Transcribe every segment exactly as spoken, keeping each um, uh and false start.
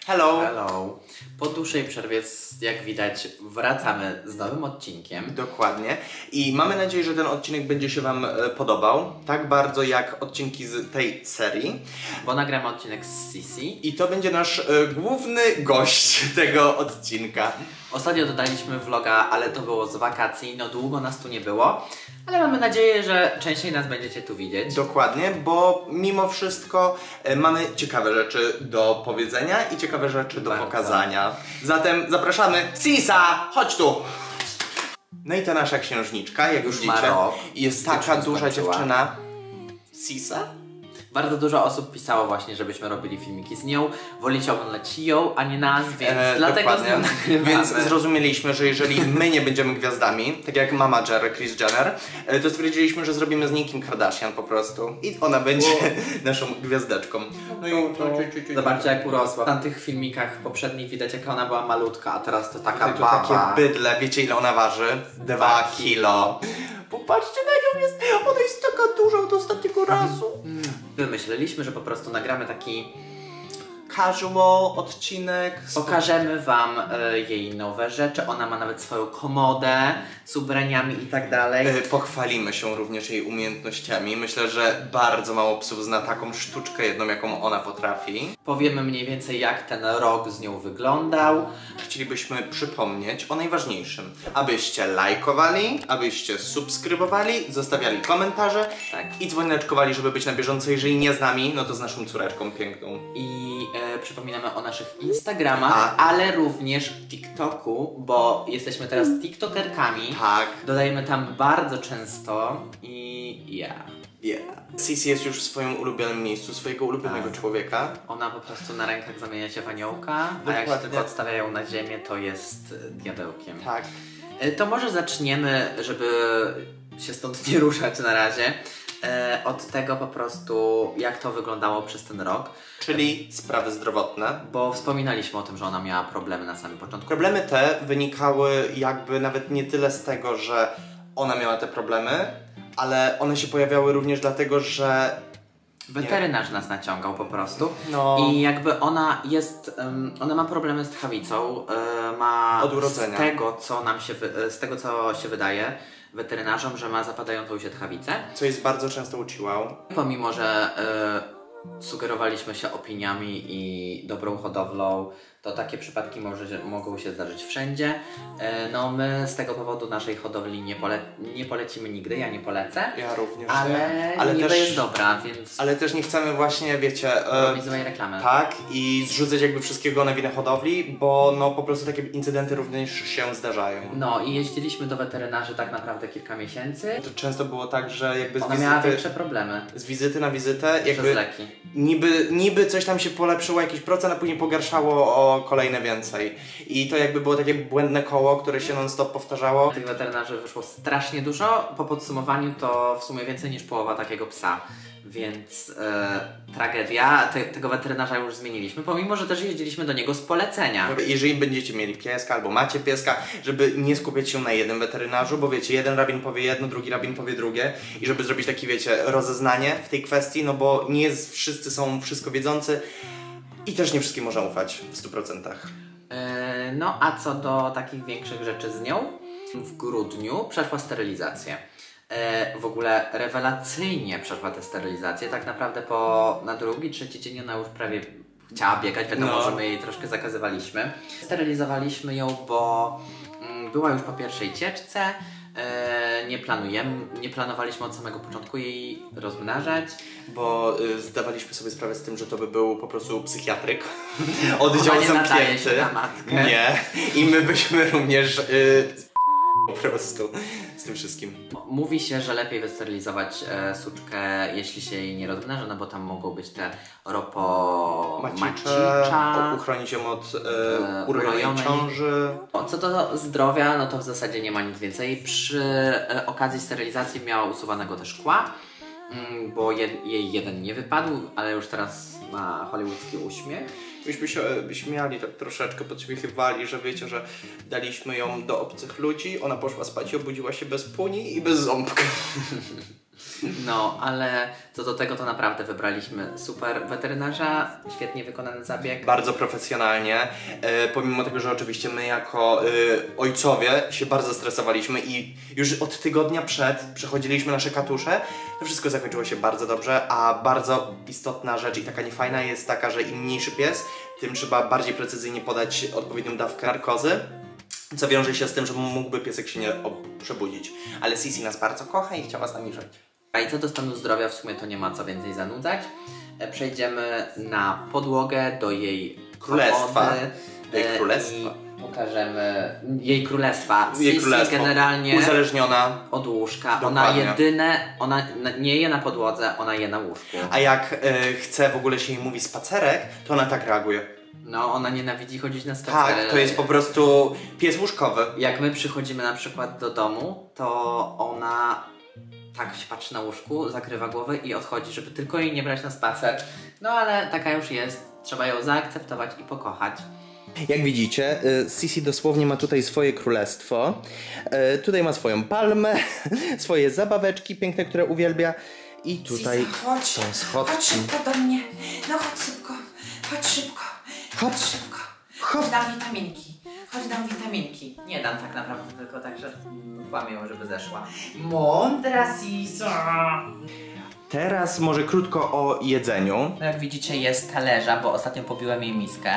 Hello! Hello! Po dłuższej przerwie, jak widać, wracamy z nowym odcinkiem. Dokładnie. I mamy nadzieję, że ten odcinek będzie się Wam podobał. Tak bardzo jak odcinki z tej serii. Bo nagramy odcinek z Sisi. I to będzie nasz y, główny gość tego odcinka. Ostatnio dodaliśmy vloga, ale to było z wakacji. No długo nas tu nie było. Ale mamy nadzieję, że częściej nas będziecie tu widzieć. Dokładnie, bo mimo wszystko y, mamy ciekawe rzeczy do powiedzenia i ciekawe rzeczy do Bardzo. pokazania. Zatem zapraszamy. Sisa, chodź tu! No i ta nasza księżniczka, jak już widzicie, jest taka duża dziewczyna. Sisa? Bardzo dużo osób pisało właśnie, żebyśmy robili filmiki z nią. Wolicie oglądać ją, a nie nas, więc e, dlatego z nią nagrywamy. Więc zrozumieliśmy, że jeżeli my nie będziemy gwiazdami, tak jak mama Jerry, Kris Jenner, to stwierdziliśmy, że zrobimy z niej Kim Kardashian po prostu. I ona będzie wow. naszą gwiazdeczką. No i to... Zobaczcie, jak urosła. W tamtych filmikach poprzednich widać, jak ona była malutka, a teraz to taka to baba. Takie bydle. Wiecie, ile ona waży? Dwa kilo. Popatrzcie na nią, jest, ona jest taka duża od ostatniego razu. Wymyśleliśmy, że po prostu nagramy taki casual odcinek. Pokażemy Wam y, jej nowe rzeczy. Ona ma nawet swoją komodę z ubraniami i tak dalej. Y, pochwalimy się również jej umiejętnościami. Myślę, że bardzo mało psów zna taką sztuczkę jedną, jaką ona potrafi. Powiemy mniej więcej, jak ten rok z nią wyglądał. Chcielibyśmy przypomnieć o najważniejszym. Abyście lajkowali, abyście subskrybowali, zostawiali komentarze tak. i dzwoneczkowali, żeby być na bieżąco. Jeżeli nie z nami, no to z naszą córeczką piękną. I e, przypominamy o naszych Instagramach, A. ale również TikToku, bo jesteśmy teraz TikTokerkami. Tak. Dodajemy tam bardzo często i ja. Yeah. Sisi jest już w swoim ulubionym miejscu, swojego ulubionego tak. człowieka. Ona po prostu na rękach zamienia się w aniołka, a jak się tylko odstawiają na ziemię, to jest diabełkiem. Tak. To może zaczniemy, żeby się stąd nie ruszać na razie, od tego po prostu, jak to wyglądało przez ten rok. Czyli sprawy zdrowotne. Bo wspominaliśmy o tym, że ona miała problemy na samym początku. Problemy te wynikały jakby nawet nie tyle z tego, że ona miała te problemy, ale one się pojawiały również dlatego, że weterynarz nas naciągał po prostu. No. I jakby ona jest, um, ona ma problemy z tchawicą, um, ma od urodzenia. Z tego, co nam się, z tego, co się wydaje weterynarzom, że ma zapadającą się tchawicę. Co jest bardzo często uciłał. Pomimo, że y, sugerowaliśmy się opiniami i dobrą hodowlą, to takie przypadki może, mogą się zdarzyć wszędzie. E, no my z tego powodu naszej hodowli nie, pole nie polecimy nigdy, ja nie polecę. Ja również. Ale, ale niby też jest dobra, więc... Ale też nie chcemy właśnie, wiecie... E, robić złej reklamy. Tak, i zrzucać jakby wszystkiego na winę hodowli, bo no po prostu takie incydenty również się zdarzają. No i jeździliśmy do weterynarzy tak naprawdę kilka miesięcy. To często było tak, że jakby z Ona wizyty... miała większe problemy. Z wizyty na wizytę jakby... Przez leki. Niby, niby coś tam się polepszyło, jakiś procent, a później pogarszało o kolejne więcej. I to jakby było takie błędne koło, które się non stop powtarzało. Tych weterynarzy wyszło strasznie dużo. Po podsumowaniu to w sumie więcej niż połowa takiego psa. Więc e, tragedia. Te, tego weterynarza już zmieniliśmy, pomimo że też jeździliśmy do niego z polecenia. Jeżeli będziecie mieli pieska albo macie pieska, żeby nie skupiać się na jednym weterynarzu, bo wiecie, jeden rabin powie jedno, drugi rabin powie drugie i żeby zrobić takie, wiecie, rozeznanie w tej kwestii, no bo nie jest, wszyscy są wszystko wiedzący i też nie wszystkim można ufać w stu procentach. E, no a co do takich większych rzeczy z nią, w grudniu przeszła sterylizację. E, w ogóle rewelacyjnie przeszła tę sterylizację. Tak naprawdę po, na drugi, trzeci dzień ona już prawie chciała biegać. Wiadomo, no. że my jej troszkę zakazywaliśmy. Sterylizowaliśmy ją, bo mm, była już po pierwszej cieczce. E, nie planujemy, nie planowaliśmy od samego początku jej rozmnażać. Bo y, zdawaliśmy sobie sprawę z tym, że to by był po prostu psychiatryk. Oddział zamknięty. Się na matkę. Nie. I my byśmy również y, po prostu z tym wszystkim. Mówi się, że lepiej wysterylizować e, suczkę, jeśli się jej nie rozmnaża, no bo tam mogą być te ropo... macicza, uchronić ją od e, urojonej ciąży. Co do zdrowia, no to w zasadzie nie ma nic więcej. Przy e, okazji sterylizacji miała usuwanego też szkła, mm, bo je, jej jeden nie wypadł, ale już teraz ma hollywoodzki uśmiech. Myśmy się śmiali, tak troszeczkę podśmiechywali, że wiecie, że daliśmy ją do obcych ludzi, ona poszła spać i obudziła się bez puni i bez ząbka. No, ale co do tego to naprawdę wybraliśmy super weterynarza, świetnie wykonany zabieg. Bardzo profesjonalnie, e, pomimo tego, że oczywiście my jako e, ojcowie się bardzo stresowaliśmy i już od tygodnia przed przechodziliśmy nasze katusze, to wszystko zakończyło się bardzo dobrze, a bardzo istotna rzecz i taka niefajna jest taka, że im mniejszy pies, tym trzeba bardziej precyzyjnie podać odpowiednią dawkę narkozy, co wiąże się z tym, że mógłby piesek się nie przebudzić. Ale Sisi nas bardzo kocha i chciała z nami żyć. A i co do stanu zdrowia, w sumie to nie ma co więcej zanudzać. Przejdziemy na podłogę do jej królestwa. komody, Do jej królestwa. I pokażemy jej królestwa. Jej Sisi królestwo. generalnie Uzależniona. od łóżka. Dokładnie. Ona jedyne, ona nie je na podłodze, ona je na łóżku. A jak e, chce w ogóle się jej mówi spacerek, to ona tak reaguje. No, ona nienawidzi chodzić na spacery. Tak, to jest po prostu pies łóżkowy. Jak my przychodzimy na przykład do domu, to ona tak się patrzy na łóżku, zakrywa głowę i odchodzi, żeby tylko jej nie brać na spacer. No ale taka już jest, trzeba ją zaakceptować i pokochać. Jak widzicie, Sisi dosłownie ma tutaj swoje królestwo. Tutaj ma swoją palmę, swoje zabaweczki piękne, które uwielbia. I tutaj Sisa, chodź, są chodź schodki. szybko do mnie. No chodź szybko, chodź szybko, Hop. chodź szybko. Hop. Chodź dam witaminki, chodź dam witaminki. Nie dam tak naprawdę, tylko tak, że łamię ją, żeby zeszła. Mądra Sisa. Teraz może krótko o jedzeniu. No jak widzicie jest talerza, bo ostatnio pobiłem jej miskę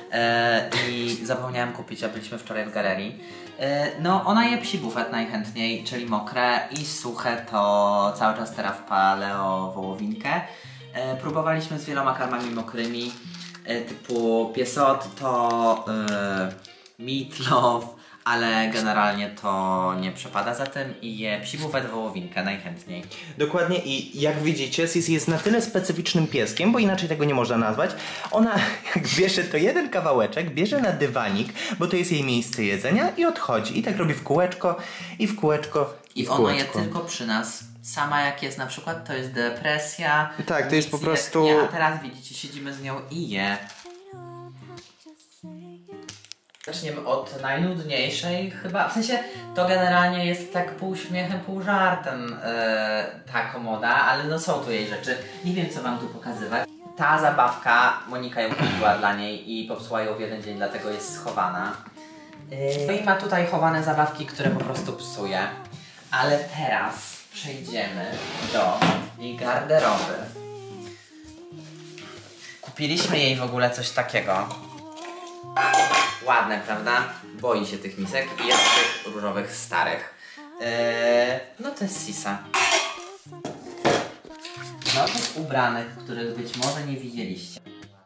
e, i zapomniałem kupić, a byliśmy wczoraj w galerii. E, no ona je psi bufet najchętniej, czyli mokre i suche to cały czas teraz paleo wołowinkę. E, próbowaliśmy z wieloma karmami mokrymi e, typu piesotto, e, meatloaf, ale generalnie to nie przepada za tym i je psi bufet wołowinkę najchętniej. Dokładnie i jak widzicie, Sisi jest na tyle specyficznym pieskiem, bo inaczej tego nie można nazwać. Ona jak bierze to jeden kawałeczek, bierze na dywanik, bo to jest jej miejsce jedzenia i odchodzi. I tak robi w kółeczko, i w kółeczko, i, I w ona je kółeczko. tylko przy nas. Sama jak jest na przykład, to jest depresja. Tak, to jest nic po prostu- Nie, a teraz widzicie, siedzimy z nią i je. Zaczniemy od najnudniejszej chyba, w sensie to generalnie jest tak pół śmiechem, pół żartem e, ta komoda, ale no są tu jej rzeczy. Nie wiem co wam tu pokazywać. Ta zabawka, Monika ją kupiła dla niej i popsuła ją w jeden dzień, dlatego jest schowana. E, no i ma tutaj chowane zabawki, które po prostu psuje. Ale teraz przejdziemy do jej garderoby. Kupiliśmy jej w ogóle coś takiego. Ładne, prawda? Boi się tych misek i jest tych różowych starych. Eee, no to jest Sisa. No tych ubranych, których być może nie widzieliście.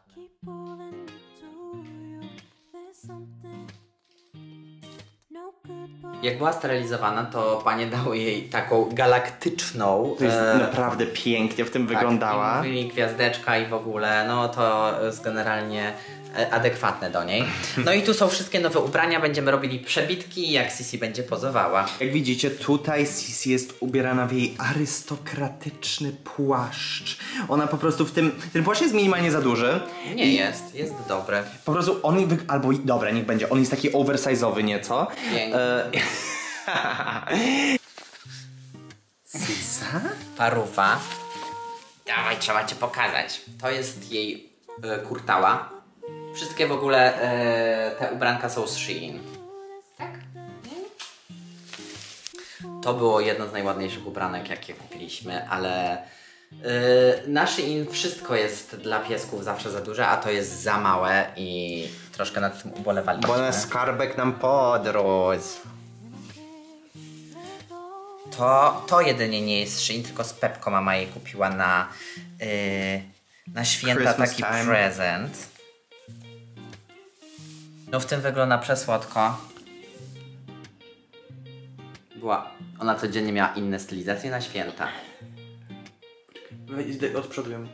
Jak była sterylizowana, to panie dały jej taką galaktyczną. To jest e, naprawdę pięknie w tym tak, wyglądała. I mówili gwiazdeczka i w ogóle, no to jest generalnie e, adekwatne do niej. No i tu są wszystkie nowe ubrania, będziemy robili przebitki, jak Sisi będzie pozowała. Jak widzicie, tutaj Sisi jest ubierana w jej arystokratyczny płaszcz. Ona po prostu w tym... Ten płaszcz jest minimalnie za duży. Nie I jest, jest dobry. Po prostu on... wy- Albo... Dobra, niech będzie. On jest taki oversize'owy nieco. Piękny. E... Sisa? Paruwa. Dawaj, trzeba cię pokazać. To jest jej e, kurtała. Wszystkie w ogóle e, te ubranka są z Shein. Tak? To było jedno z najładniejszych ubranek, jakie kupiliśmy, ale yy, na Shein wszystko jest dla piesków zawsze za duże, a to jest za małe i troszkę nad tym ubolewaliśmy. Bo na skarbek nam podróż. To, to jedynie nie jest Shein, tylko z Pepko mama jej kupiła na, yy, na święta Christmas taki time. prezent. No w tym wygląda przesłodko. Była, ona codziennie miała inne stylizacje na święta. Od przodu ją.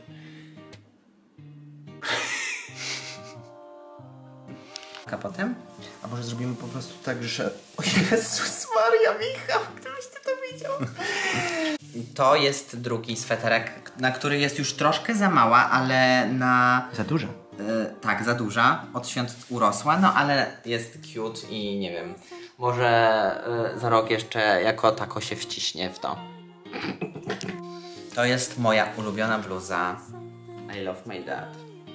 A potem? A może zrobimy po prostu tak, że... O Jezus Maria, Michał, gdybyś ty to widział. To jest drugi sweterek, na który jest już troszkę za mała, ale na... Za dużo. Yy, tak, za duża. Od świąt urosła, no ale jest cute i nie wiem, może yy, za rok jeszcze jako tako się wciśnie w to. To jest moja ulubiona bluza. I love my dad.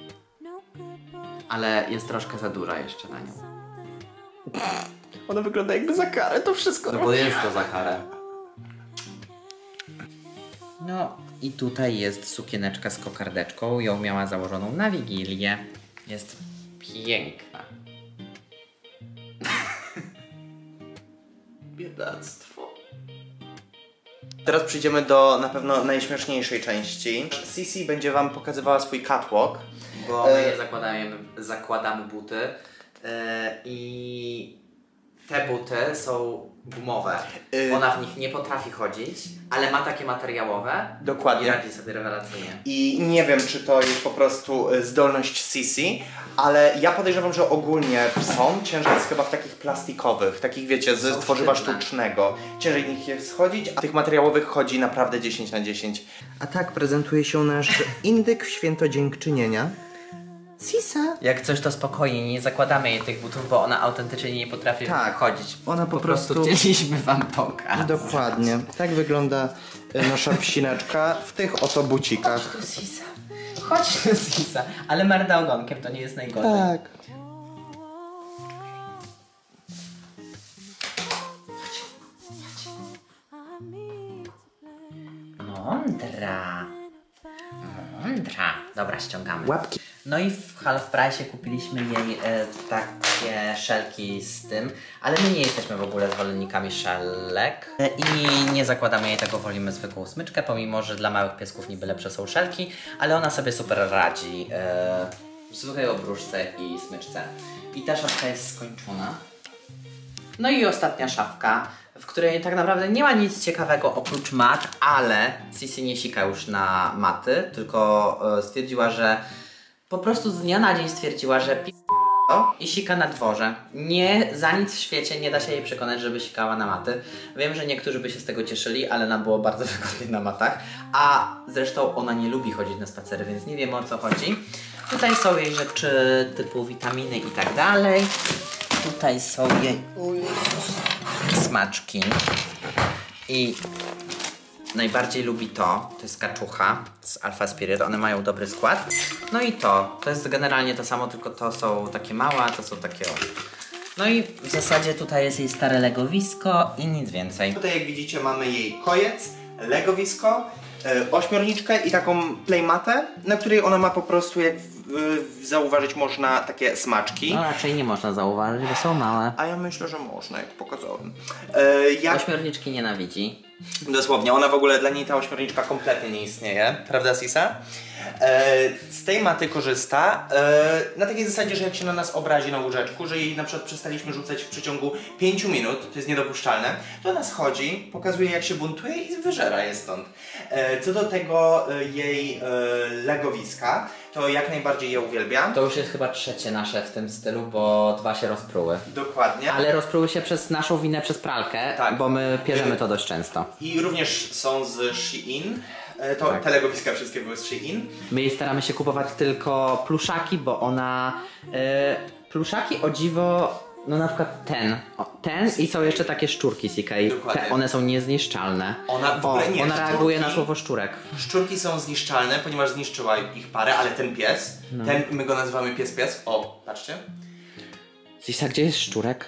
Ale jest troszkę za duża jeszcze na nią. Ona wygląda jakby za karę to wszystko. No bo jest to za karę. No i tutaj jest sukieneczka z kokardeczką. Ją miała założoną na Wigilię. Jest piękna. Biedactwo. Teraz przejdziemy do na pewno najśmieszniejszej części. Sisi będzie wam pokazywała swój catwalk. Bo my je zakładamy, zakładamy buty yy, i te buty są gumowe. Yy. Ona w nich nie potrafi chodzić, ale ma takie materiałowe. Dokładnie. I radzi sobie rewelacyjnie. I nie wiem, czy to jest po prostu zdolność Sisi, ale ja podejrzewam, że ogólnie są. Ciężej jest chyba w takich plastikowych, takich wiecie, z Są tworzywa sztywne. sztucznego. Ciężej nich jest schodzić, a tych materiałowych chodzi naprawdę dziesięć na dziesięć. A tak prezentuje się nasz indyk w święto dziękczynienia. Sisa. Jak coś to spokojnie, nie zakładamy jej tych butów, bo ona autentycznie nie potrafi Tak, chodzić. ona po, Po prostu prostu... chcieliśmy wam pokazać. Dokładnie. Tak wygląda y, nasza psinaczka w tych oto bucikach. Chodź tu, Sisa. Chodź tu, Sisa. Ale marda ogonkiem to nie jest najgorzej. Tak. Mądra. Mądra. Dobra, ściągamy. Łapki. No i w Half Price kupiliśmy jej e, takie szelki z tym, ale my nie jesteśmy w ogóle zwolennikami szelek e, i nie zakładamy jej tego, wolimy zwykłą smyczkę, pomimo że dla małych piesków niby lepsze są szelki, ale ona sobie super radzi e, w zwykłej obruszce i smyczce. I ta szafka jest skończona. No i ostatnia szafka, w której tak naprawdę nie ma nic ciekawego oprócz mat, ale Sisi nie sika już na maty, tylko e, stwierdziła, że po prostu z dnia na dzień stwierdziła, że pi... i sika na dworze. Nie, za nic w świecie nie da się jej przekonać, żeby sikała na maty. Wiem, że niektórzy by się z tego cieszyli, ale nam było bardzo wygodnie na matach. A zresztą ona nie lubi chodzić na spacery, więc nie wiemy, o co chodzi. Tutaj są jej rzeczy typu witaminy i tak dalej. Tutaj są jej smaczki. I najbardziej lubi to, to jest kaczucha z Alpha Spirit, one mają dobry skład. No i to, to jest generalnie to samo, tylko to są takie małe, a to są takie o. No i w zasadzie tutaj jest jej stare legowisko i nic więcej. Tutaj jak widzicie mamy jej kojec, legowisko, e, ośmiorniczkę i taką playmatę, na której ona ma po prostu, jak w, w, zauważyć można, takie smaczki. No raczej nie można zauważyć, bo są małe. A ja myślę, że można, jak pokazałem. E, jak... Ośmiorniczki nienawidzi. Dosłownie, ona w ogóle, dla niej ta ośmiorniczka kompletnie nie istnieje, prawda Sisa? E, z tej maty korzysta e, na takiej zasadzie, że jak się na nas obrazi na łóżeczku, że jej na przykład przestaliśmy rzucać w przeciągu pięciu minut, to jest niedopuszczalne, to ona schodzi, pokazuje jak się buntuje i wyżera je stąd. E, co do tego e, jej e, legowiska, to jak najbardziej je uwielbiam. To już jest chyba trzecie nasze w tym stylu, bo dwa się rozpruły. Dokładnie. Ale rozpruły się przez naszą winę, przez pralkę, Tak. bo my pierzemy to dość często. I również są z Shein. E, to Tak. te legowiska wszystkie były z Shein. My jej staramy się kupować tylko pluszaki, bo ona... E, pluszaki o dziwo, no na przykład ten, o, ten i są jeszcze takie szczurki z Ikei. Dokładnie. Te, one są niezniszczalne. Ona w ogóle o, nie, ona szczurki- reaguje na słowo szczurek. Szczurki są zniszczalne, ponieważ zniszczyła ich parę, ale ten pies, No. ten, my go nazywamy pies-pies. O, patrzcie. Zisa, gdzie jest szczurek?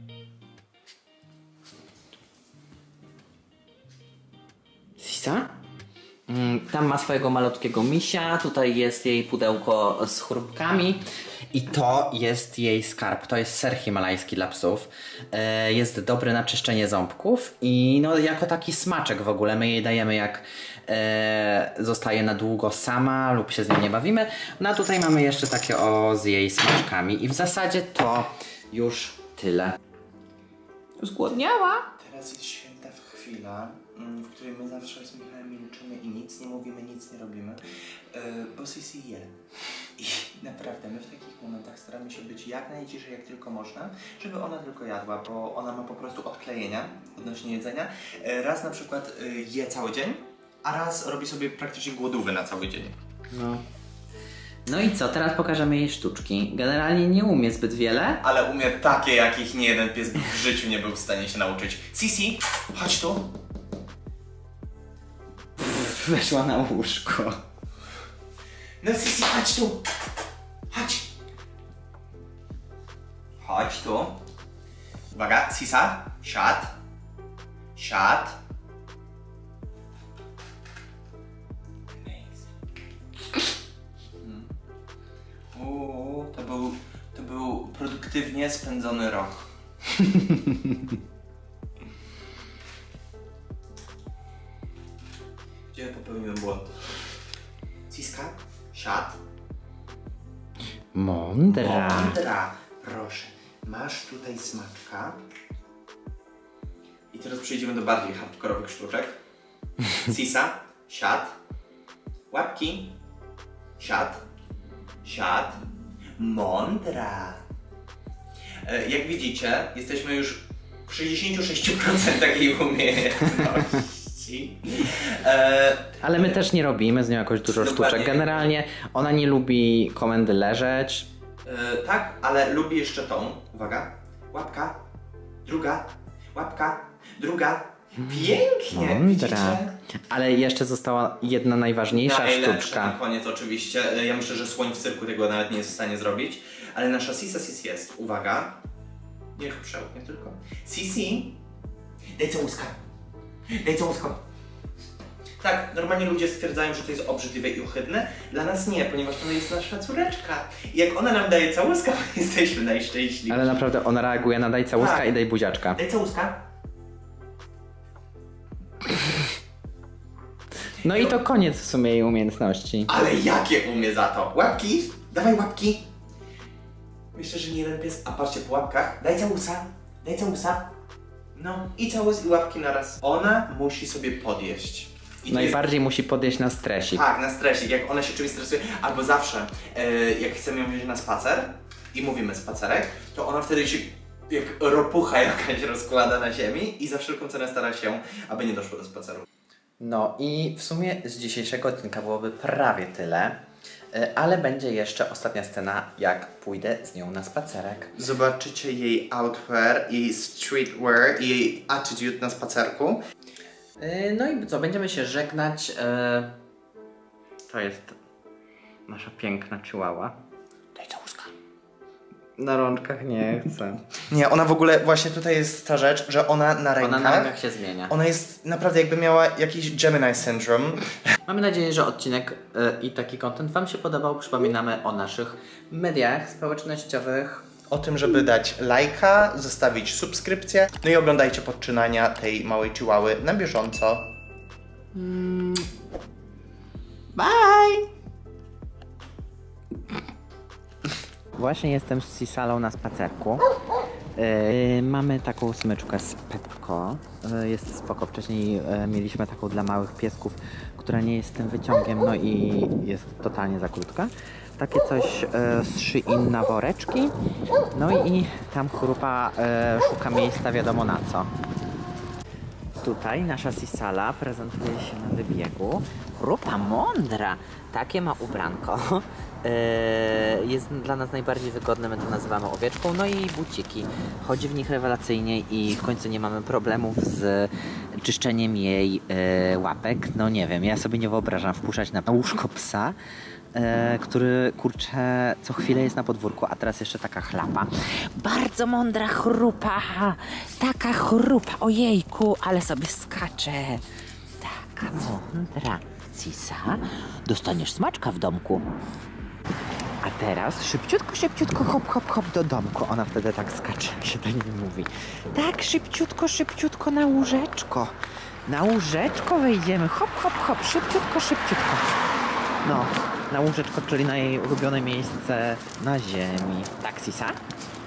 Zisa? Mm, tam ma swojego malutkiego misia, tutaj jest jej pudełko z chrupkami i to jest jej skarb, to jest ser himalajski dla psów. E, jest dobry na czyszczenie ząbków i no jako taki smaczek w ogóle my jej dajemy jak e, zostaje na długo sama lub się z nią nie bawimy. No a tutaj mamy jeszcze takie o z jej smaczkami i w zasadzie to już tyle. Zgłodniała? Teraz jest święta chwila, mm, w której my zawsze z Michałem milczymy i nic nie mówimy, nic nie robimy, yy, bo Sisi je. I naprawdę my w takich momentach staramy się być jak najciszej jak tylko można, żeby ona tylko jadła, bo ona ma po prostu odklejenia odnośnie jedzenia. Yy, raz na przykład yy, je cały dzień, a raz robi sobie praktycznie głodówy na cały dzień. No. No i co? Teraz pokażemy jej sztuczki. Generalnie nie umie zbyt wiele. Ale umie takie, jakich nie jeden pies w życiu nie był w stanie się nauczyć. Sisi, chodź tu. weszła na łóżko. No Sisi, chodź tu. Chodź. Chodź tu. Uwaga, Sisa, siad. Siad. Hmm. Uuu, to był, to był produktywnie spędzony rok. Gdzie ja popełniłem błąd? Siska, siad. Mądra. Mądra. Proszę, masz tutaj smaczka. I teraz przejdziemy do bardziej hardkorowych sztuczek. Sisa, siad. Łapki. Siad. Siad. Mądra. E, jak widzicie, jesteśmy już w sześćdziesięciu sześciu procentach jej umiejętności. E, Ale my też nie robimy z nią jakoś dużo Dokładnie. sztuczek. Generalnie ona nie lubi komendy leżeć. e, tak, ale lubi jeszcze tą. Uwaga. Łapka. Druga. Łapka. Druga. Pięknie. Mądra. Widzicie? Ale jeszcze została jedna najważniejsza Najlepsze sztuczka. na koniec oczywiście. Ja myślę, że słoń w cyrku tego nawet nie jest w stanie zrobić. Ale nasza Sisa Sis jest. Uwaga. Niech przełknie tylko. Sisi. Daj całuska. Daj całuska. Tak, normalnie ludzie stwierdzają, że to jest obrzydliwe i ohydne. Dla nas nie, ponieważ to jest nasza córeczka. I jak ona nam daje całuska, jesteśmy najszczęśliwsi. Ale naprawdę ona reaguje na daj całuska Tak. i daj buziaczka. Daj całuska. No i to koniec w sumie jej umiejętności. Ale jakie umie za to? Łapki? Dawaj łapki. Myślę, że nie jeden pies. A patrzcie po łapkach. Daj całusa. Daj całusa. No i całus i łapki naraz. Ona musi sobie podjeść. I to Najbardziej musi podjeść na stresik. jest, tak, na stresik. Jak ona się czymś stresuje, albo zawsze, e, jak chcemy ją wziąć na spacer i mówimy spacerek, to ona wtedy się jak ropucha jakaś rozkłada na ziemi i za wszelką cenę stara się, aby nie doszło do spaceru. No i w sumie z dzisiejszego odcinka byłoby prawie tyle, y, ale będzie jeszcze ostatnia scena, jak pójdę z nią na spacerek. Zobaczycie jej outwear, jej streetwear i jej attitude na spacerku. Y, No i co, będziemy się żegnać. y, To jest nasza piękna chihuahua. Daj całuska. Na rączkach nie chcę. Nie, ona w ogóle, właśnie tutaj jest ta rzecz, że ona na rękach, Ona na rękach się zmienia. ona jest naprawdę jakby miała jakiś Gemini syndrome. Mamy nadzieję, że odcinek y, i taki content Wam się podobał. Przypominamy o naszych mediach społecznościowych. O tym, żeby dać lajka, zostawić subskrypcję, no i oglądajcie podczynania tej małej chihuahy na bieżąco. Bye! Właśnie jestem z Sisalą na spacerku. Yy, mamy taką smyczkę z Pepko. Yy, jest spoko. Wcześniej yy, mieliśmy taką dla małych piesków, która nie jest tym wyciągiem, no i jest totalnie za krótka. Takie coś yy, z Shein na woreczki. No i tam chrupa yy, szuka miejsca wiadomo na co. Tutaj nasza Sisala prezentuje się na wybiegu. Chrupa mądra. Takie ma ubranko. Yy, jest dla nas najbardziej wygodne, my to nazywamy owieczką. No i buciki. Chodzi w nich rewelacyjnie i w końcu nie mamy problemów z czyszczeniem jej yy, łapek. No nie wiem, ja sobie nie wyobrażam wpuszczać na łóżko psa, yy, który kurczę co chwilę jest na podwórku, a teraz jeszcze taka chlapa. Bardzo mądra chrupa. Taka chrupa, ojejku, ale sobie skacze. Taka mądra. Sisa, dostaniesz smaczka w domku. A teraz szybciutko, szybciutko, hop, hop, hop do domku. Ona wtedy tak skacze, jak się do niej mówi. Tak, szybciutko, szybciutko na łóżeczko. Na łóżeczko wejdziemy. Hop, hop, hop, szybciutko, szybciutko. No, na łóżeczko, czyli na jej ulubione miejsce na ziemi. Tak, Sisa?